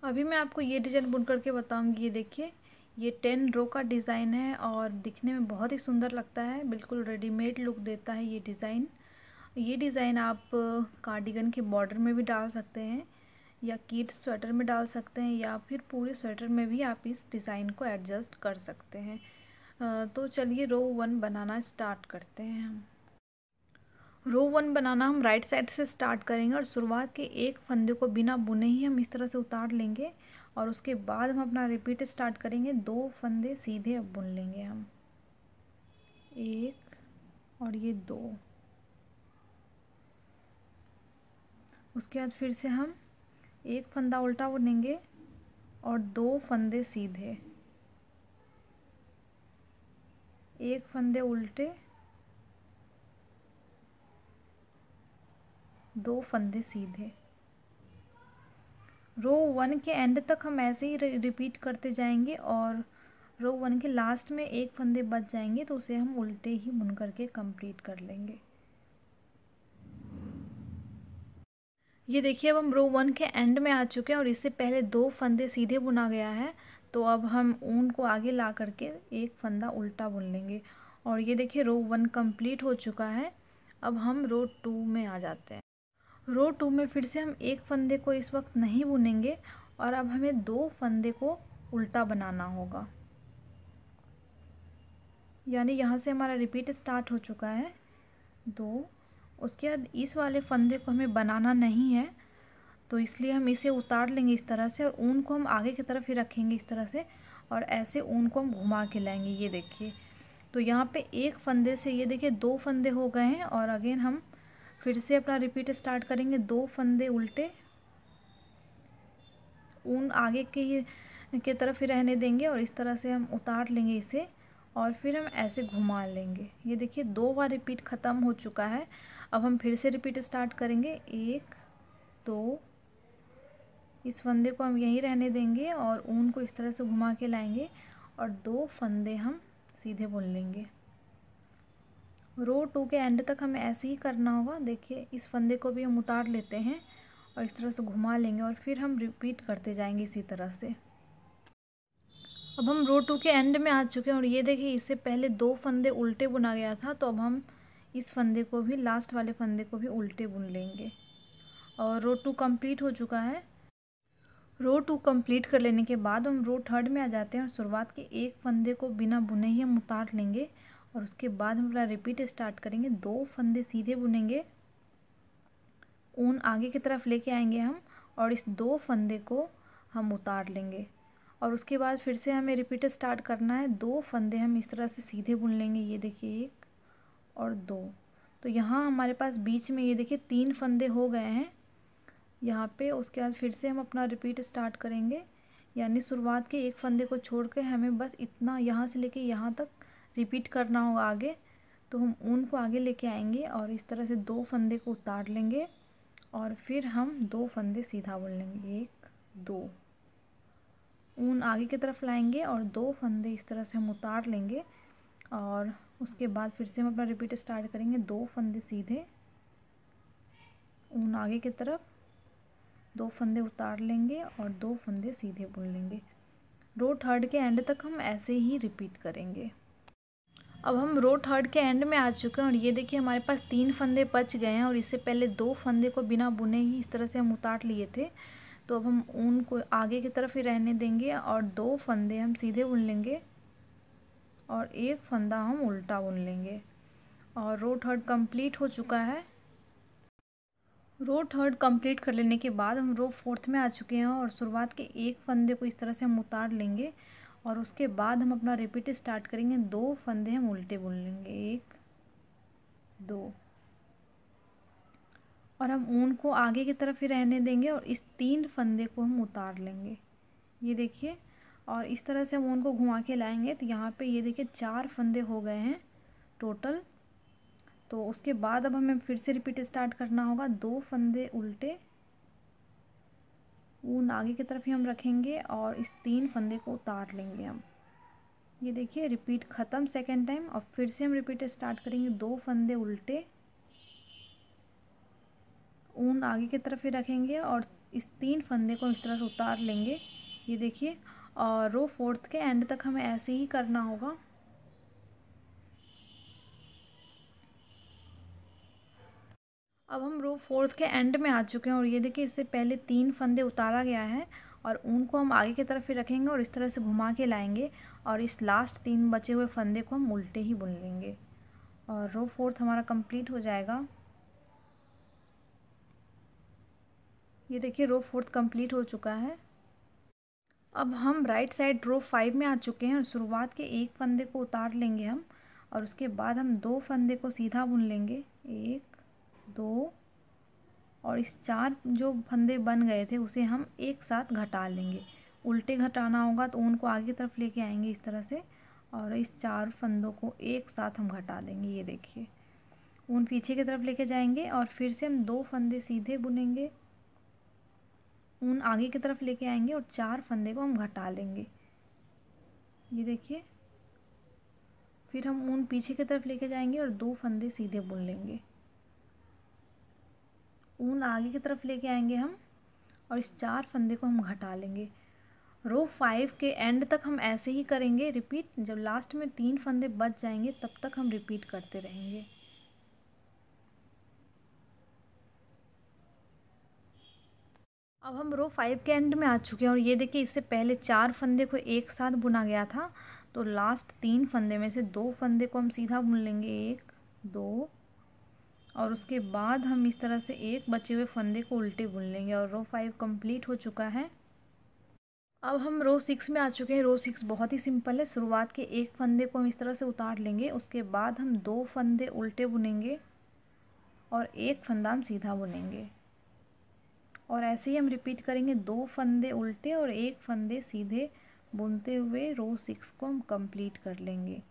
अभी मैं आपको ये डिज़ाइन बुन करके बताऊंगी। ये देखिए, ये 10 रो का डिज़ाइन है और दिखने में बहुत ही सुंदर लगता है, बिल्कुल रेडीमेड लुक देता है ये डिज़ाइन। ये डिज़ाइन आप कार्डिगन के बॉर्डर में भी डाल सकते हैं या किड्स स्वेटर में डाल सकते हैं या फिर पूरे स्वेटर में भी आप इस डिज़ाइन को एडजस्ट कर सकते हैं। तो चलिए रो 1 बनाना स्टार्ट करते हैं हम। रो 1 बनाना हम राइट साइड से स्टार्ट करेंगे और शुरुआत के एक फंदे को बिना बुने ही हम इस तरह से उतार लेंगे और उसके बाद हम अपना रिपीट स्टार्ट करेंगे। 2 फंदे सीधे अब बुन लेंगे हम, 1 और ये 2। उसके बाद फिर से हम एक फंदा उल्टा बुनेंगे और 2 फंदे सीधे, एक फंदे उल्टे, 2 फंदे सीधे। रो 1 के एंड तक हम ऐसे ही रिपीट करते जाएंगे और रो 1 के लास्ट में एक फंदे बच जाएंगे तो उसे हम उल्टे ही बुन करके कंप्लीट कर लेंगे। ये देखिए, अब हम रो 1 के एंड में आ चुके हैं और इससे पहले 2 फंदे सीधे बुना गया है, तो अब हम ऊन को आगे ला करके एक फंदा उल्टा बुन लेंगे। और ये देखिए, रो 1 कंप्लीट हो चुका है। अब हम रो 2 में आ जाते हैं। रो 2 में फिर से हम एक फंदे को इस वक्त नहीं बुनेंगे और अब हमें 2 फंदे को उल्टा बनाना होगा, यानी यहाँ से हमारा रिपीट स्टार्ट हो चुका है 2। उसके बाद इस वाले फंदे को हमें बनाना नहीं है, तो इसलिए हम इसे उतार लेंगे इस तरह से और ऊन को हम आगे की तरफ ही रखेंगे इस तरह से और ऐसे ऊन को हम घुमा के लाएंगे। ये देखिए, तो यहाँ पे एक फंदे से ये देखिए 2 फंदे हो गए हैं और अगेन हम फिर से अपना रिपीट स्टार्ट करेंगे। 2 फंदे उल्टे, ऊन आगे के तरफ ही रहने देंगे और इस तरह से हम उतार लेंगे इसे और फिर हम ऐसे घुमा लेंगे। ये देखिए, 2 बार रिपीट ख़त्म हो चुका है। अब हम फिर से रिपीट स्टार्ट करेंगे। 1 2, इस फंदे को हम यहीं रहने देंगे और ऊन को इस तरह से घुमा के लाएंगे और 2 फंदे हम सीधे बुन लेंगे। रो 2 के एंड तक हमें ऐसे ही करना होगा। देखिए, इस फंदे को भी हम उतार लेते हैं और इस तरह से घुमा लेंगे और फिर हम रिपीट करते जाएंगे इसी तरह से। अब हम रो 2 के एंड में आ चुके हैं और ये देखिए, इससे पहले 2 फंदे उल्टे बुना गया था, तो अब हम इस फंदे को भी, लास्ट वाले फंदे को भी उल्टे बुन लेंगे और रो 2 कंप्लीट हो चुका है। रो 2 कंप्लीट कर लेने के बाद हम रो 3 में आ जाते हैं और शुरुआत के एक फंदे को बिना बुने ही हम उतार लेंगे और उसके बाद हम अपना रिपीट स्टार्ट करेंगे। 2 फंदे सीधे बुनेंगे, ऊन आगे की तरफ लेके आएंगे हम और इस 2 फंदे को हम उतार लेंगे और उसके बाद फिर से हमें रिपीट स्टार्ट करना है। 2 फंदे हम इस तरह से सीधे बुन लेंगे। ये देखिए, 1 और 2। तो यहाँ हमारे पास बीच में ये देखिए 3 फंदे हो गए हैं यहाँ पे। उसके बाद फिर से हम अपना रिपीट स्टार्ट करेंगे, यानी शुरुआत के एक फंदे को छोड़ के हमें बस इतना यहाँ से लेके यहाँ तक रिपीट करना होगा आगे। तो हम ऊन को आगे लेके आएंगे और इस तरह से 2 फंदे को उतार लेंगे और फिर हम 2 फंदे सीधा बुन लेंगे। 1 2, ऊन आगे की तरफ लाएंगे और 2 फंदे इस तरह से हम उतार लेंगे और उसके बाद फिर से हम अपना रिपीट स्टार्ट करेंगे। 2 फंदे सीधे, ऊन आगे की तरफ, 2 फंदे उतार लेंगे और 2 फंदे सीधे बुन लेंगे। रो 3 के एंड तक हम ऐसे ही रिपीट करेंगे। अब हम रो 3 के एंड में आ चुके हैं और ये देखिए, हमारे पास 3 फंदे बच गए हैं और इससे पहले 2 फंदे को बिना बुने ही इस तरह से हम उतार लिए थे। तो अब हम ऊन को आगे की तरफ ही रहने देंगे और 2 फंदे हम सीधे बुन लेंगे और एक फंदा हम उल्टा बुन लेंगे और रो 3 कंप्लीट हो चुका है। रो 3 कंप्लीट कर लेने के बाद हम रो 4 में आ चुके हैं और शुरुआत के एक फंदे को इस तरह से हम उतार लेंगे और उसके बाद हम अपना रिपीट स्टार्ट करेंगे। 2 फंदे हम उल्टे बुन लेंगे, 1 2, और हम ऊन को आगे की तरफ ही रहने देंगे और इस 3 फंदे को हम उतार लेंगे। ये देखिए, और इस तरह से हम ऊन को घुमा के लाएंगे तो यहाँ पे ये देखिए 4 फंदे हो गए हैं टोटल। तो उसके बाद अब हमें फिर से रिपीट स्टार्ट करना होगा। 2 फंदे उल्टे, ऊन आगे की तरफ ही हम रखेंगे और इस 3 फंदे को उतार लेंगे हम। ये देखिए, रिपीट ख़त्म सेकेंड टाइम। और फिर से हम रिपीट स्टार्ट करेंगे। 2 फंदे उल्टे, ऊन आगे की तरफ ही रखेंगे और इस 3 फंदे को इस तरह से उतार लेंगे, ये देखिए। और रो 4th के एंड तक हमें ऐसे ही करना होगा। अब हम रो 4th के एंड में आ चुके हैं और ये देखिए इससे पहले 3 फंदे उतारा गया है और ऊन को हम आगे की तरफ ही रखेंगे और इस तरह से घुमा के लाएंगे और इस लास्ट 3 बचे हुए फंदे को हम उल्टे ही बुन लेंगे और रो 4th हमारा कंप्लीट हो जाएगा। ये देखिए रो 4th कंप्लीट हो चुका है। अब हम राइट साइड रो 5 में आ चुके हैं और शुरुआत के एक फंदे को उतार लेंगे हम और उसके बाद हम 2 फंदे को सीधा बुन लेंगे, 1 2, और इस 4 जो फंदे बन गए थे उसे हम एक साथ घटा लेंगे। उल्टे घटाना होगा तो ऊन को आगे की तरफ लेके आएंगे इस तरह से और इस 4 फंदों को एक साथ हम घटा देंगे। ये देखिए ऊन पीछे की तरफ लेके जाएंगे और फिर से हम 2 फंदे सीधे बुनेंगे, ऊन आगे की तरफ लेके आएंगे और 4 फंदे को हम घटा लेंगे। ये देखिए फिर हम ऊन पीछे की तरफ लेके जाएंगे और 2 फंदे सीधे बुन लेंगे, ऊन आगे की तरफ लेके आएंगे हम और इस 4 फंदे को हम घटा लेंगे। रो 5 के एंड तक हम ऐसे ही करेंगे रिपीट। जब लास्ट में 3 फंदे बच जाएंगे तब तक हम रिपीट करते रहेंगे। अब हम रो 5 के एंड में आ चुके हैं और ये देखिए इससे पहले 4 फंदे को एक साथ बुना गया था तो लास्ट 3 फंदे में से 2 फंदे को हम सीधा बुन लेंगे, 1 2, और उसके बाद हम इस तरह से एक बचे हुए फंदे को उल्टे बुन लेंगे और रो 5 कंप्लीट हो चुका है। अब हम रो 6 में आ चुके हैं। रो 6 बहुत ही सिंपल है। शुरुआत के एक फंदे को हम इस तरह से उतार लेंगे, उसके बाद हम 2 फंदे उल्टे बुनेंगे और एक फंदा हम सीधा बुनेंगे और ऐसे ही हम रिपीट करेंगे, 2 फंदे उल्टे और एक फंदे सीधे बुनते हुए रो 6 को हम कंप्लीट कर लेंगे।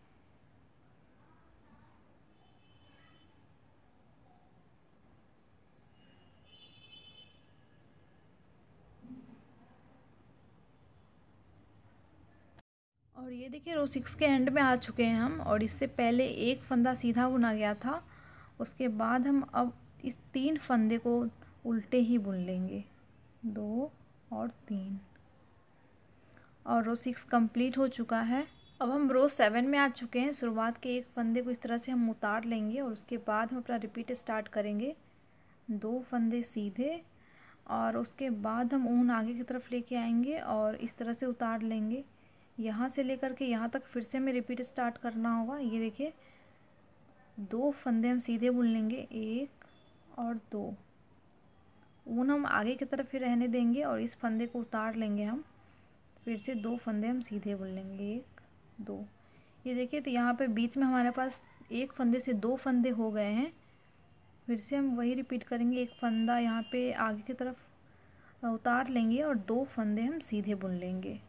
और ये देखिए रो 6 के एंड में आ चुके हैं हम और इससे पहले एक फंदा सीधा बुना गया था, उसके बाद हम अब इस 3 फंदे को उल्टे ही बुन लेंगे, 2 और 3, और रो 6 कंप्लीट हो चुका है। अब हम रो 7 में आ चुके हैं। शुरुआत के एक फंदे को इस तरह से हम उतार लेंगे और उसके बाद हम अपना रिपीट स्टार्ट करेंगे, 2 फंदे सीधे और उसके बाद हम ऊन आगे की तरफ लेके आएंगे और इस तरह से उतार लेंगे। यहाँ से लेकर के यहाँ तक फिर से हमें रिपीट स्टार्ट करना होगा। ये देखिए 2 फंदे हम सीधे बुन लेंगे, 1 और 2, ऊन हम आगे की तरफ ही रहने देंगे और इस फंदे को उतार लेंगे हम, फिर से 2 फंदे हम सीधे बुन लेंगे, 1 2। ये देखिए तो यहाँ पे बीच में हमारे पास एक फंदे से 2 फंदे हो गए हैं। फिर से हम वही रिपीट करेंगे, एक फंदा यहाँ पे आगे की तरफ उतार लेंगे और 2 फंदे हम सीधे बुन लेंगे,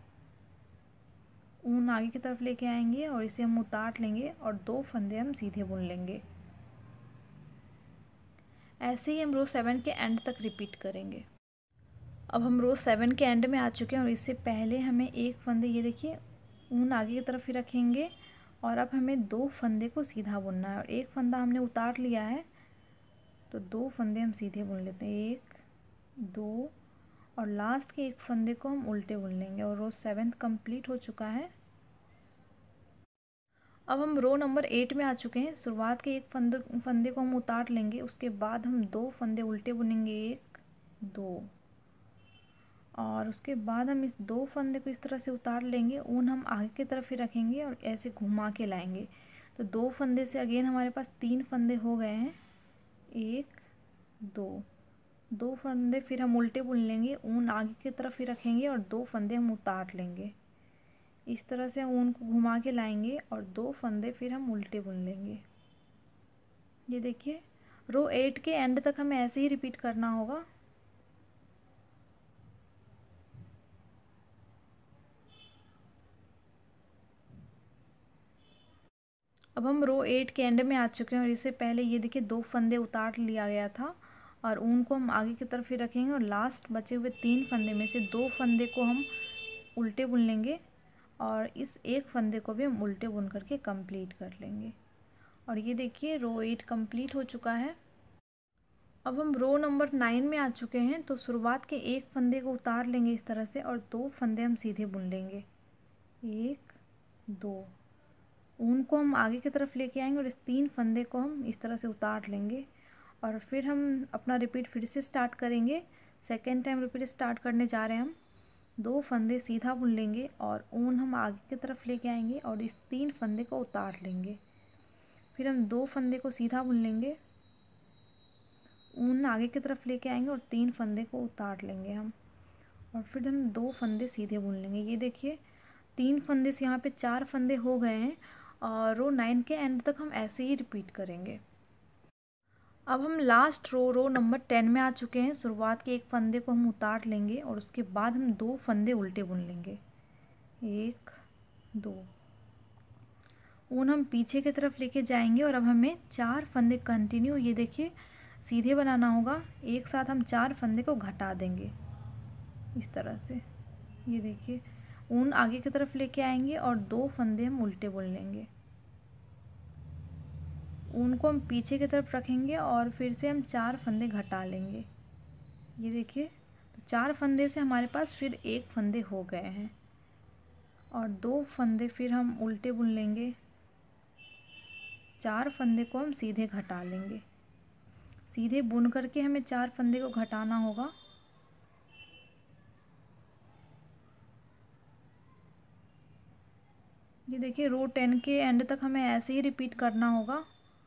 ऊन आगे की तरफ लेके आएंगे और इसे हम उतार लेंगे और 2 फंदे हम सीधे बुन लेंगे। ऐसे ही हम रो 7 के एंड तक रिपीट करेंगे। अब हम रो 7 के एंड में आ चुके हैं और इससे पहले हमें एक फंदे, ये देखिए ऊन आगे की तरफ ही रखेंगे और अब हमें 2 फंदे को सीधा बुनना है और एक फंदा हमने उतार लिया है तो 2 फंदे हम सीधे बुन लेते हैं, 1 2, और लास्ट के एक फंदे को हम उल्टे बुन लेंगे और रो 7 कंप्लीट हो चुका है। अब हम रो नंबर 8 में आ चुके हैं। शुरुआत के एक फंदे को हम उतार लेंगे, उसके बाद हम 2 फंदे उल्टे बुनेंगे, 1 2, और उसके बाद हम इस 2 फंदे को इस तरह से उतार लेंगे, ऊन हम आगे की तरफ ही रखेंगे और ऐसे घुमा के लाएंगे। तो 2 फंदे से अगेन हमारे पास 3 फंदे हो गए हैं, 1 2, 2 फंदे फिर हम उल्टे बुन लेंगे, ऊन आगे की तरफ ही रखेंगे और 2 फंदे हम उतार लेंगे। इस तरह से हम ऊन को घुमा के लाएंगे और 2 फंदे फिर हम उल्टे बुन लेंगे। ये देखिए रो 8 के एंड तक हमें ऐसे ही रिपीट करना होगा। अब हम रो 8 के एंड में आ चुके हैं और इससे पहले ये देखिए 2 फंदे उतार लिया गया था और ऊन को हम आगे की तरफ ही रखेंगे और लास्ट बचे हुए 3 फंदे में से 2 फंदे को हम उल्टे बुन लेंगे और इस एक फंदे को भी हम उल्टे बुन करके कंप्लीट कर लेंगे। और ये देखिए रो 8 कंप्लीट हो चुका है। अब हम रो नंबर 9 में आ चुके हैं। तो शुरुआत के एक फंदे को उतार लेंगे इस तरह से और 2 फंदे हम सीधे बुन लेंगे, 1 2। ऊन को हम आगे की तरफ लेके आएंगे और इस 3 फंदे को हम इस तरह से उतार लेंगे और फिर हम अपना रिपीट फिर से स्टार्ट करेंगे। सेकेंड टाइम रिपीट स्टार्ट करने जा रहे हैं हम। 2 फंदे सीधा बुन लेंगे और ऊन हम आगे की तरफ लेके आएंगे और इस 3 फंदे को उतार लेंगे। फिर हम 2 फंदे को सीधा बुन लेंगे, ऊन आगे की तरफ लेके आएंगे और 3 फंदे को उतार लेंगे हम और फिर हम 2 फंदे सीधे बुन लेंगे। ये देखिए 3 फंदे से यहाँ पे 4 फंदे हो गए हैं और रो 9 के एंड तक हम ऐसे ही रिपीट करेंगे। अब हम लास्ट रो नंबर 10 में आ चुके हैं। शुरुआत के एक फंदे को हम उतार लेंगे और उसके बाद हम 2 फंदे उल्टे बुन लेंगे, 1 2। ऊन हम पीछे की तरफ लेके जाएंगे और अब हमें 4 फंदे कंटिन्यू, ये देखिए सीधे बनाना होगा। एक साथ हम 4 फंदे को घटा देंगे इस तरह से। ये देखिए ऊन आगे की तरफ लेके आएंगे और 2 फंदे हम उल्टे बुन लेंगे। ऊन को हम पीछे की तरफ रखेंगे और फिर से हम 4 फंदे घटा लेंगे। ये देखिए तो 4 फंदे से हमारे पास फिर 1 फंदे हो गए हैं और 2 फंदे फिर हम उल्टे बुन लेंगे। 4 फंदे को हम सीधे घटा लेंगे। सीधे बुन करके हमें 4 फंदे को घटाना होगा। ये देखिए रो 10 के एंड तक हमें ऐसे ही रिपीट करना होगा।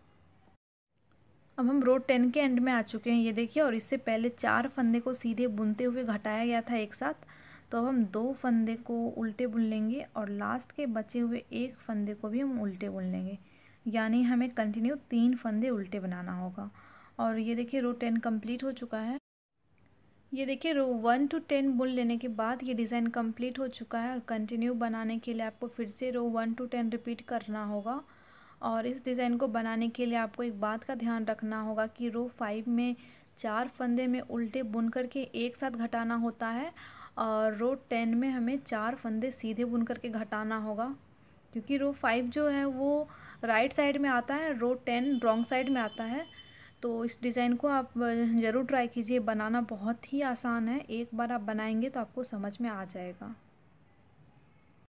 अब हम रो 10 के एंड में आ चुके हैं, ये देखिए। और इससे पहले 4 फंदे को सीधे बुनते हुए घटाया गया था एक साथ। तो अब हम 2 फंदे को उल्टे बुन लेंगे और लास्ट के बचे हुए 1 फंदे को भी हम उल्टे बुन लेंगे। यानी हमें कंटिन्यू 3 फंदे उल्टे बनाना होगा। और ये देखिए रो 10 कंप्लीट हो चुका है। ये देखिए रो 1 to 10 बुन लेने के बाद ये डिज़ाइन कंप्लीट हो चुका है। और कंटिन्यू बनाने के लिए आपको फिर से रो 1 to 10 रिपीट करना होगा। और इस डिज़ाइन को बनाने के लिए आपको एक बात का ध्यान रखना होगा कि रो 5 में 4 फंदे में उल्टे बुन करके एक साथ घटाना होता है और रो 10 में हमें 4 फंदे सीधे बुन करके घटाना होगा। क्योंकि रो 5 जो है वो राइट साइड में आता है, रो 10 रॉन्ग साइड में आता है। तो इस डिज़ाइन को आप ज़रूर ट्राई कीजिए, बनाना बहुत ही आसान है। एक बार आप बनाएंगे तो आपको समझ में आ जाएगा।